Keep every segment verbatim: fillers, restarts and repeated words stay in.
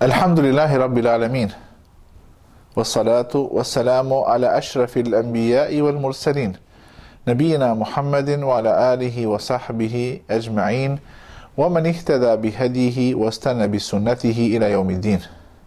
Alhamdulillahi Rabbil Alamin. Wassalatu wassalamu ala ashrafil anbiya'i wal mursalin. Nabiyina Muhammadin wa ala alihi wa sahbihi ajma'in. Wa man ihtada bihadihi wa stana bi sunnatihi ila yawmiddin.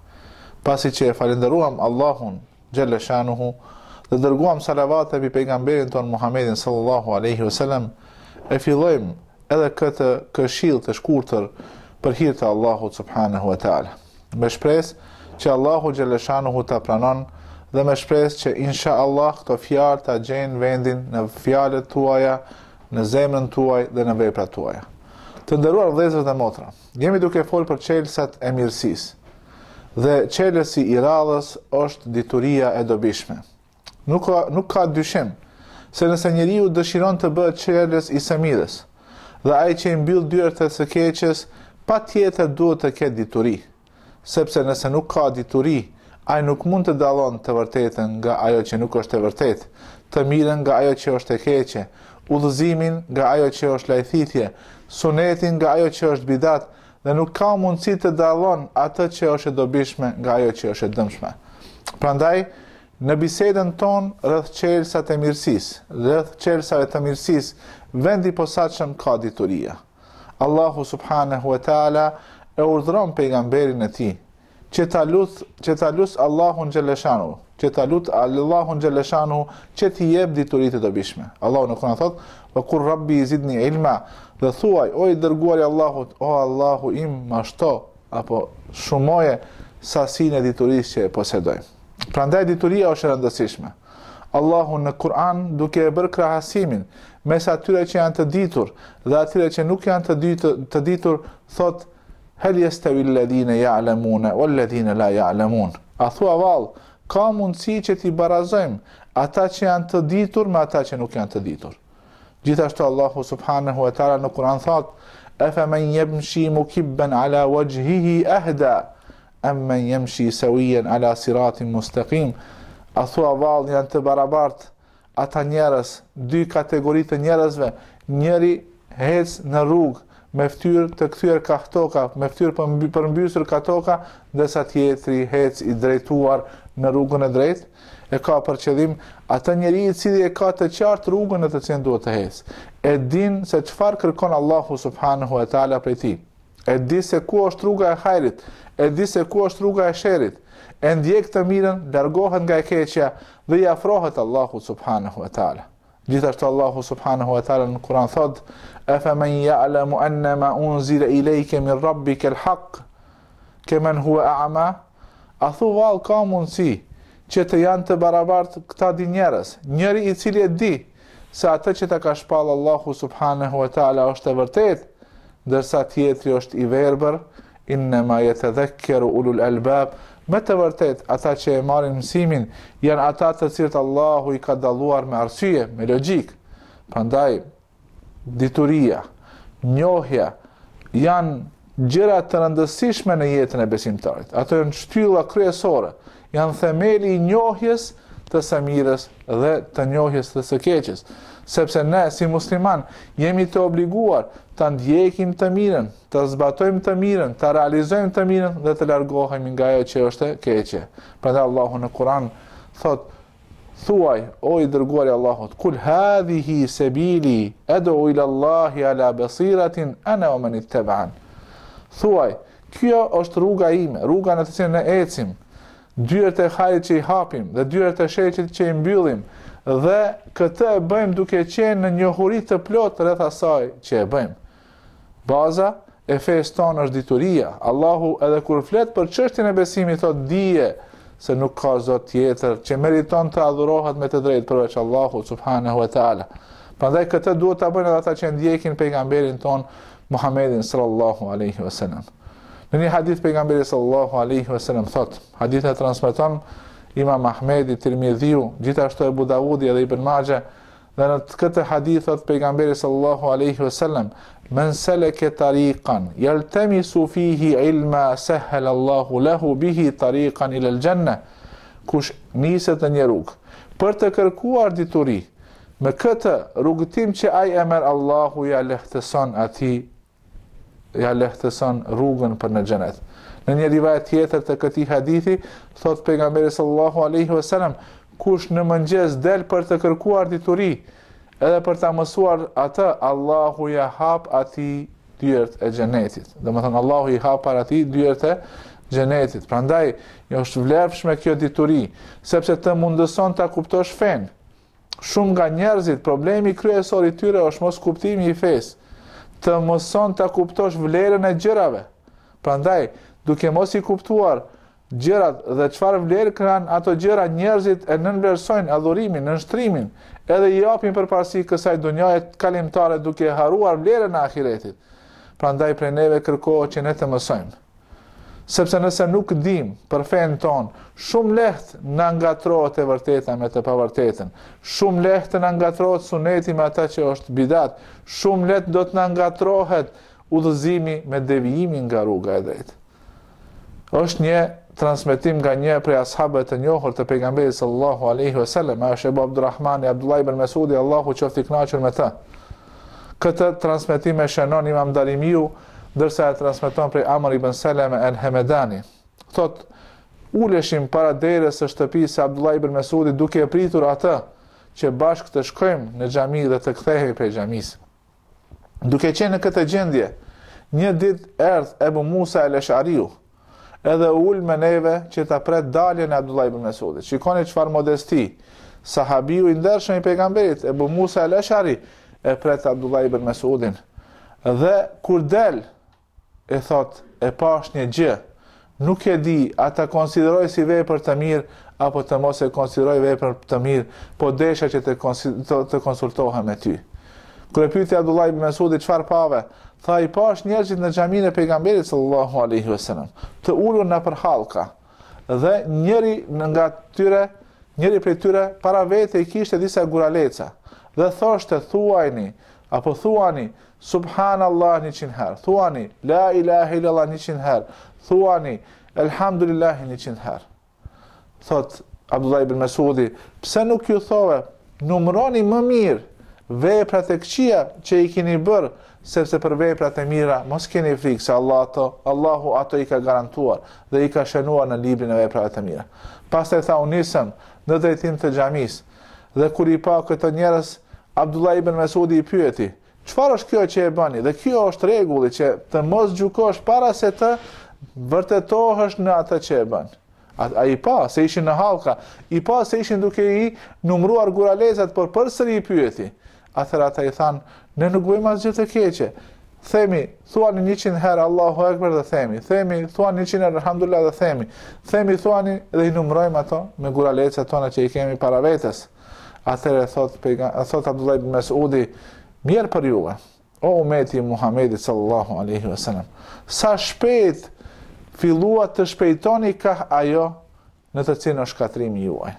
Pasi që falenderuam Allahun Gjelle Shanuhu dhe dërguam salavat e bi pejgamberin ton Muhammedin sallallahu alaihi wasallam, e fillojmë edhe këtë këshill të shkurtër për hir të Allahut subhanahu wa ta'ala. Me shpresë që Allahu Gjelle Shanuhu ta pranon dhe me shpresë që insha Allah këto fjalë ta gjejnë vendin në fjalët tuaja, në zemrën tuaj dhe në veprat tuaja. Të nderuar vëllezër dhe motra, jemi duke folur për çelësat e mirësisë. Dhe çelësi i radhës është dituria e dobishme. Nuk ka, nuk ka dyshim se nëse njeriu dëshiron të bëhet çelës i së mirës, dhe ai që i mbyll dyert e së keqes, patjetër duhet të ketë dituri. Sepse nëse nuk ka dituri, ai nuk mund të dallon të vërtetën nga ajo që nuk është e vërtetë, të mirën nga ajo që është e keqe, udhëzimin nga ajo që është lajthitje, sunetin nga ajo që është bidat, dhe nuk ka mundësi të dallon atë që është e dobishme nga ajo që është e dëmshme. Prandaj, në bisedën tonë rreth çelësat e mirësisë, rreth çelësave të mirësisë, vendi posaçëm ka dituria. Allahu subhanahu wa taala e urdhëron pejgamberin e tij që ta lut, që ta lut Allahun Gjelle Shanuhu, që ta lut Allahun Gjelle Shanuhu që t'i jep dituritë të dobishme. Allahu në Kur'an thot: "Wa qur rabbi zidni ilma", dhe thuaj, o i dërguari Allahut, o Allahu im, mashto apo shumoje sasinë e diturisë që e posedoj. Prandaj dituria është e rëndësishme. Allahu në Kur'an, duke e bërë krahasimin mes atyre që janë të ditur dhe atyre që nuk janë të ditur, të ditur thot: "Hel yastawi alladhina ya'lamuna wal ladhina la ya'lamun". A thua vallë, ka mundësi që t'i barazojmë ata që janë të ditur me ata që nuk janë të ditur. Gjithashtu Allahu subhanahu wa ta'ala në Kur'an thot: "Afaman yamshi mukibban ala wajhihi ahda amman yamshi sawiyan ala siratin mustaqim". A thua vallë, janë të barabartë ata njerëz, dy kategori të njerëzve, njëri hec në rrugë me fytyrë të kthyer ka toka, me fytyrë përmbysur ka toka, ndërsa tjetri hec i drejtuar në rrugën e drejtë. E ka për qëllim atë njeriu i cili e ka të qartë rrugën në të cilën duhet të ecë. E din se çfarë kërkon Allahu subhanahu wa taala prej tij. E di se ku është rruga e hajrit, e di se ku është rruga e sherrit. E ndjek të mirën, largohet nga e keqja dhe i afrohet Allahu subhanahu wa taala. Gjithashtu Allahu subhanahu wa taala në Kur'an thot: "Afaman ya'lamu annama unzila ilayka min rabbika al-haq kaman huwa a'ma". A thu vallë, ka mundësi që të janë të barabartë këta dy njerëz, njëri i cili e di se atë që ta ka shpallë Allahu subhanahu wa taala është e vërtetë, ndërsa tjetri është i verbër. Innama yatadhakkaru ulul albab. Me të vërtet, ata që e marrin mësimin janë ata të cilët Allahu i ka dalluar me arsye, me logjik. Prandaj, dituria, njohja janë gjëra të rëndësishme në jetën e besimtarit. Ato janë shtylla kryesore, janë themeli i njohjes të së mirës dhe të njohjes të së keqes. Sepse ne, si musliman, jemi të obliguar të ndjekim të mirën, të zbatojmë të mirën, të realizojmë të mirën dhe të largohemi nga ajo që është e keqe. Prandaj Allahu në Kur'an thot: "Thuaj, o i dërguari Allahut, kul hadhihi sabili ad'u ila Allahi ala basiratin ana wa man ittaba'an". Thuaj, kjo është rruga ime, rruga në të cilën ne ecim, dyert e hajrit që i hapim dhe dyert e sherrit që i mbyllim, dhe këtë e bëjmë duke qenë në njohuri të plotë rreth asaj që e bëjmë. Baza e fesë tonë është dituria. Allahu edhe kur flet për çështjen e besimit thot: "Dije se nuk ka zot tjetër që meriton të adhurohet me të drejtë përveç Allahut subhanahu wa taala". Prandaj këtë duhet ta bëjnë ata që ndjekin pejgamberin ton Muhammedin sallallahu alaihi wasallam. Në një hadith pejgamberi sallallahu alaihi wasallam thot, hadith e transmeton Imam Ahmedi, Tirmidhiu, gjithashtu Abu Davudi dhe Ibn Majah, dhe në këtë hadith thot pejgamberi sallallahu alaihi wasallam: "Man salaka tariqan yaltamisu fihi ilma sahhala Allahu lahu bihi tariqan ila al-janna". Kush niset në një rrugë për të kërkuar dituri, me këtë rrugëtim që ai e merr, Allahu ja lehtëson atij ja lehtëson rrugën për në xhenet. Në një rivajet tjetër të këtij hadithi, thot pejgamberi sallallahu alaihi wasallam, kush në mëngjes del për të kërkuar dituri, edhe për ta mësuar atë, Allahu ja hap atij dyert e xhenetit. Domethënë Allahu i hap para atij dyert e xhenetit. Prandaj është vlefshme kjo dituri, sepse të mundëson ta kuptosh fen. Shumë nga njerëzit, problemi kryesor i tyre është mos kuptimi i fesë. Të mëson ta kuptosh vlerën e gjërave. Prandaj, duke mos i kuptuar gjërat dhe çfarë vlerë kanë ato gjëra, njerëzit e nënvlerësojnë adhurimin, nënshtrimin, edhe i japin përparësi kësaj dunjaje kalimtare duke haruar vlerën e ahiretit. Prandaj prej neve kërkohet që ne të mësojmë. Sepse nëse nuk dim për fen ton, shumë lehtë na ngatrohet e vërteta me të pavërtetën. Shumë lehtë na ngatrohet suneti me ata që është bidat. Shumë lehtë do të na ngatrohet udhëzimi me devijimin nga rruga e drejtë. Është një transmetim nga një prej ashabëve të njohur të pejgamberit sallallahu alaihi wasallam, është Abu Abdurrahman Abdullah ibn Mas'udi, Allahu qoftë i kënaqur me të. Këtë transmetim e shënon Imam Darimiu, ndërsa e transmeton prej Amr ibn Salama al-Hamedani. Thot, uleshim para derës së shtëpisë së Abdullah ibn Mas'udi duke e pritur atë që bashkë të shkojmë në xhami dhe të kthehemi prej xhamisë. Duke qenë në këtë gjendje, një ditë erdhi Ebu Musa al-Ash'ariu, edhe ul me neve që ta pret daljen e Abdullah ibn Mas'udit. Shikoni çfarë modesti. Sahabiu i ndershëm i pejgamberit, Ebu Musa al-Ash'ari, e pret Abdullah ibn Mas'udin. Dhe kur del, e thot, e pash një gjë, nuk e di, a ta konsideroj si vepër të mirë, apo të mos e konsideroj vepër të mirë, po desha që të, të, të konsultohem me ty. Kur e pyeti Abdullah ibn Mas'udi çfarë pave, tha i pash njerëzit në xhaminë e pejgamberit sallallahu alaihi wasallam, të ulur në për hallka. Dhe njëri nga tyre, njëri prej tyre para vete i kishte disa guraleca. Dhe thoshte thuajni, apo thuani subhanallah njëqind herë, thuani la ilaha illallah njëqind herë, thuani elhamdulillah njëqind herë. Thot Abdullah ibn Mas'udi, pse nuk ju thove, numroni më mirë veprat e këqija që i keni bërë, sepse për veprat e mira mos keni frikë se Allah ato, Allahu ato i ka garantuar dhe i ka shënuar në librin e veprave të mira. Pastaj tha u nisëm në drejtim të xhamisë, dhe kur i pa këto njerëz, Abdullah ibn Mas'udi i pyeti, çfarë është kjo që e bëni? Dhe kjo është rregulli që të mos gjykosh para se të vërtetohesh në atë që e bën. A, a i pa se ishin në hallka, i pa se ishin duke i numruar guralezat, por përsëri i pyeti. Atëherë ata i thanë, ne nuk bëjmë asgjë të keqe. Themi, thuani njëqind herë Allahu Akbar dhe themi, themi, thuani njëqind herë alhamdulillah dhe themi, themi, thuani dhe i numrojmë ato me guralecat tona që i kemi para vetes. Atëherë thot, thot Abdullah ibn Mas'udi, mirë për juve, o umeti Muhamedit sallallahu alaihi wasallam, sa shpejt filluat të shpejtoni ka ajo në të cilën është shkatrimi juaj.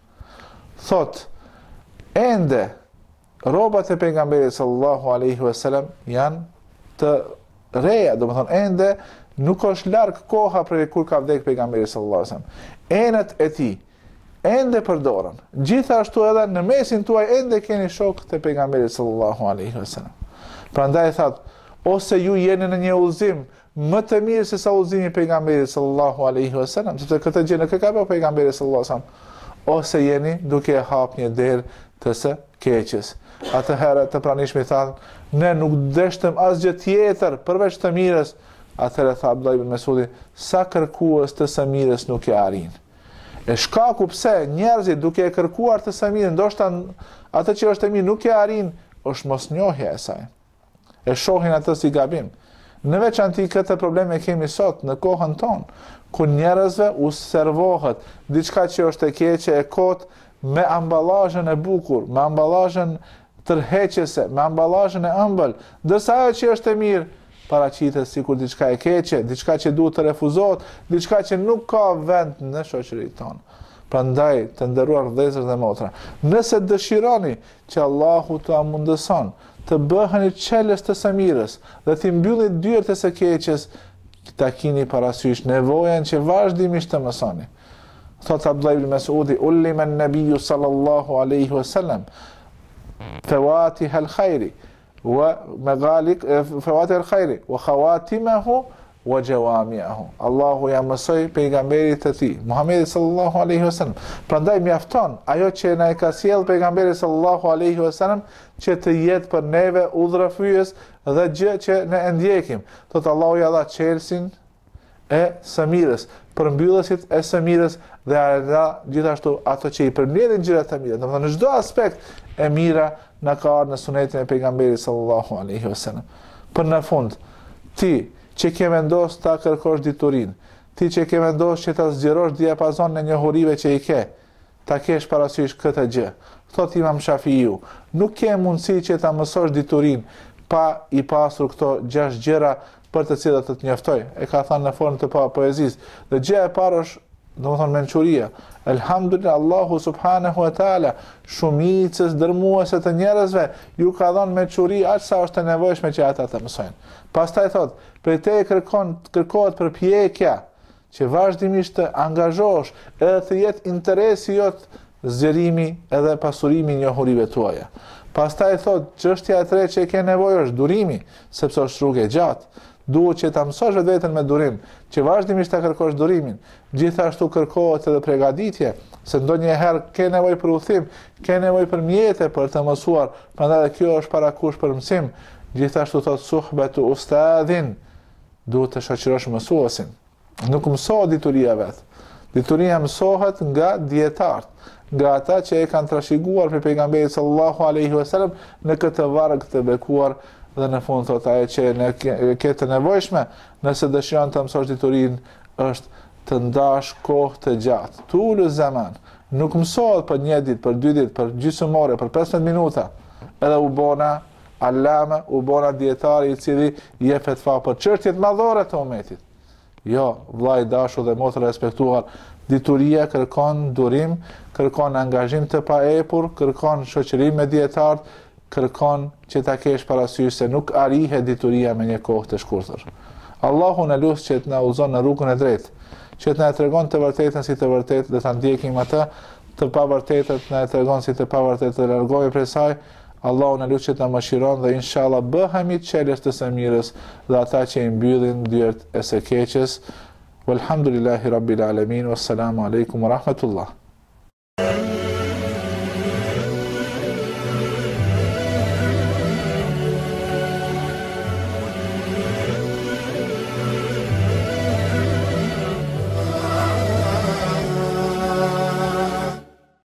Thot, ende rrobat e pejgamberit sallallahu alaihi wasallam janë të reja, do të thonë ende nuk është larg koha për kur ka vdek pejgamberi sallallahu alaihi wasallam. Enët e tij ende përdoren. Gjithashtu edhe në mesin tuaj ende keni shok të pejgamberit sallallahu alaihi wasallam. Prandaj thot, ose ju jeni në një udhëzim më të mirë se sa udhëzimi i pejgamberit sallallahu alaihi wasallam, sepse këtë gjë nuk e ka bërë pejgamberi sallallahu alaihi wasallam, ose jeni duke hap një derë të së keqes. Atëherë të pranishmi thanë, ne nuk deshtëm asgjë tjetër përveç të mirës. Atëherë tha Abdullah ibn Mas'udi, sa kërkues të së mirës nuk e arrin. E shkaku pse njerëzit duke e kërkuar të së mirë, ndoshta atë që është e mirë nuk e arrin, është mosnjohja e saj. E shohin atë si gabim. Në veçanti këtë probleme kemi sot në kohën tonë, ku njerëzve u servohet diçka që është e keqe, e kot, me ambalazhën e bukur, me ambalazhën tërheqëse, me ambalazhën e ëmbël, ndërsa ajo që është e mirë paraqitet sikur diçka e keqe, diçka që duhet të refuzohet, diçka që nuk ka vend në shoqërinë tonë. Prandaj, të nderuar vëllezër dhe motra, nëse dëshironi që Allahu t'u mundëson të bëheni çelës të së mirës dhe të mbyllni dyert e së keqes, ta keni parasysh nevojën që vazhdimisht të mësoni. Thot Abdullah ibn Mas'udi, ullima an-nabiyyu sallallahu alaihi wasallam fawatih al-khairi ومغالق فواتح الخير وخواتمه وجوامعه. Allahu ja mësoi pejgamberit të tij, Muhamedit sallallahu alaihi wasallam. Prandaj mjafton ajo që na e ka sjell pejgamberi sallallahu alaihi wasallam që të jetë për neve udhërafyes dhe gjë që ne e ndjekim. Thot Allahu ja dha çelësin e së mirës, përmbyllësit e së mirës dhe ja gjithashtu ato që i përmbledhin gjërat e mira. Domethënë në çdo aspekt e mira na ka ardhur në sunetin e pejgamberit sallallahu alaihi wasallam. Për në fund, ti që ke vendos ta kërkosh diturin, ti që ke vendos që ta zgjerosh diapazon në njohurive që i ke, ta kesh parasysh këtë gjë. Thot Imam Shafiu, nuk ke mundësi që ta mësosh diturin pa i pasur këto gjashtë gjëra për të cilat të të njoftoj. E ka thënë në formë të pa poezisë. Dhe gjëja e parë është, domethënë mençuria. Elhamdulillah, Allahu subhanahu wa taala shumicës dërmuese të njerëzve ju ka dhënë mençuri aq sa është e nevojshme që ata të mësojnë. Pastaj thot, për te kërkon kërkohet përpjekja që vazhdimisht të angazhosh edhe të jetë interesi jot zgjerimi edhe pasurimi i njohurive tuaja. Pastaj thot, çështja e tretë që ke nevojë është durimi, sepse është rrugë e gjatë. Duhet që ta mësosh vetveten me durim, që vazhdimisht ta kërkosh durimin. Gjithashtu kërkohet edhe përgatitje, se ndonjëherë ke nevojë për udhim, ke nevojë për mjete për të mësuar, prandaj kjo është parakush për mësim. Gjithashtu thot suhbatu ustadhin, duhet të shoqërosh mësuesin. Nuk mësohet dituria vet. Dituria mësohet nga dietarët, nga ata që e kanë trashëguar për pejgamberin sallallahu alaihi wasallam në këtë varg të bekuar. Dhe në fund thot ajo që ne ke të nevojshme nëse dëshiron të mësosh diturin është të ndash kohë të gjatë. Tulu zaman. Nuk mësohet për një ditë, për dy ditë, për gjysmore, për pesëmbëdhjetë minuta. Edhe u bona alama, u bona dietari i cili jep fetva për çështjet madhore të umetit. Jo, vllai dashur dhe motra respektuar, dituria kërkon durim, kërkon angazhim të paepur, kërkon shoqërim me dietarët, kërkon që ta kesh parasysh se nuk arrihet dituria me një kohë të shkurtër. Allahu na lut që të na udhëzon në rrugën e drejtë, që të na tregon të vërtetën si të vërtetë dhe ta ndjekim atë, të pavërtetët na tregon si të pavërtetë dhe largohemi prej saj. Allahu na lut që ta mëshiron dhe inshallah bëhemi çelës të së mirës dhe ata që i mbyllin dyert e së keqes. Walhamdulillahi rabbil alamin. Wassalamu alaikum wa rahmatullah.